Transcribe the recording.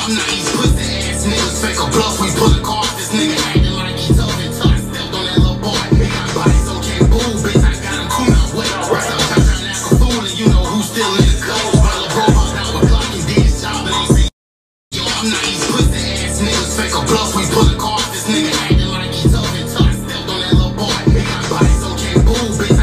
I'm not these pussy ass niggas fake a bluff. We pull a car. This nigga acting like he tough and tough. Stepped on that little boy. He got body so can't move, bitch. I got him cool now. Wait, right up, touchdown Ackafool, and you know who's still in the cold. Brother bro hopped out with Glock and did his job, and ain't seen. Yo, I'm not these pussy ass niggas fake a bluff. We pull a car. This nigga acting like he tough and tough. Stepped on that little boy. He got body so can't move, bitch.